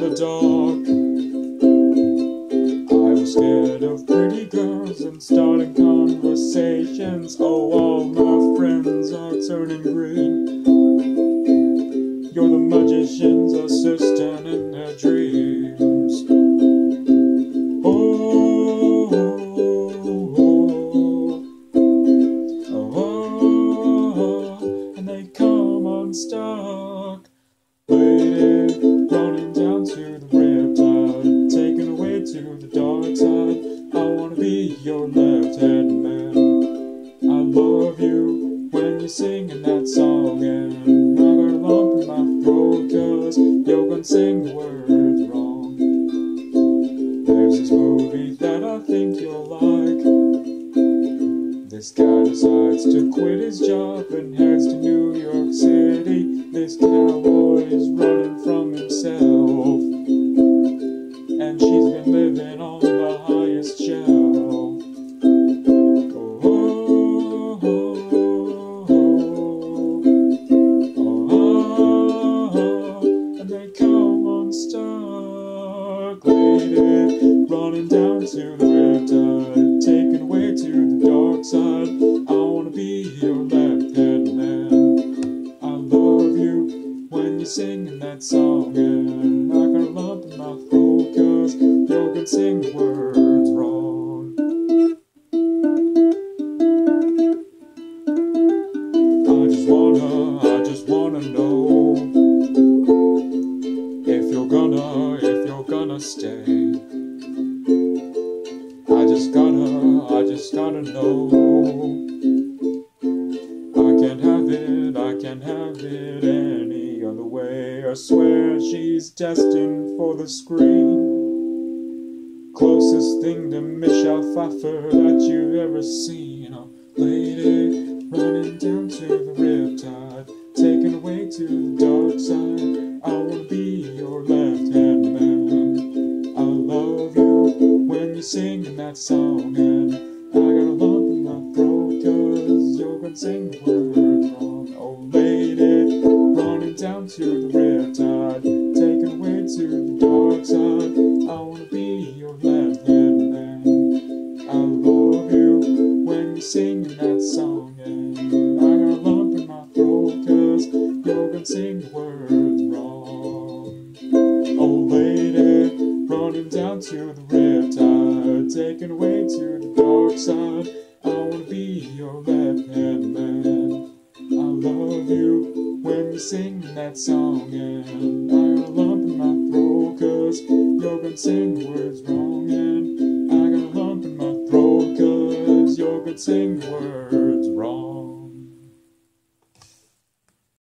the dark. I was scared of pretty girls and starting conversations. Oh, all my friends are turning green. You're the magician's assistant in their dreams. Oh, oh, oh, oh, and they come unstuck. Lady, running down to the Riptide, taken away to the dark side. I wanna be your left-hand man. I love you when you're singing that song, and I got a lump in my throat 'cause you're gonna sing the words wrong. There's this movie that I think you'll like. This guy decides to quit his job and heads to New York City. This cowboy is running from himself, and she's been living on the highest shelf. Oh, oh, oh, oh, oh, and they come unstuck. Lady, running down to the Riptide, taken away to the dark side. I wanna be your left-hand man. I love you when you're singing that song, and I got a lump in my throat 'cause you're gonna sing the words wrong. I just wanna know if you're gonna stay. I just gotta know. I can't have it any other way. I swear she's destined for the screen. Closest thing to Michelle Pfeiffer that you've ever seen. Oh, lady, running down to the Riptide, taken away to the dark side. I wanna be your left-hand man. I love you when you're singing that song, and I got a lump in my throat 'cause you're gonna sing the words wrong. Oh, lady, running down to the Riptide, taken away to the dark side. I wanna be your left-hand man. I love you when you're singing that song, and I got a lump in my throat 'cause you're gonna sing the words wrong. Oh, lady, running down to the Riptide, taken away to the dark side. I wanna be your left-hand man. I love you when you're singing that song, and I got a lump in my throat 'cause you're gonna sing the words wrong, and I got a lump in my throat 'cause you're gonna sing the words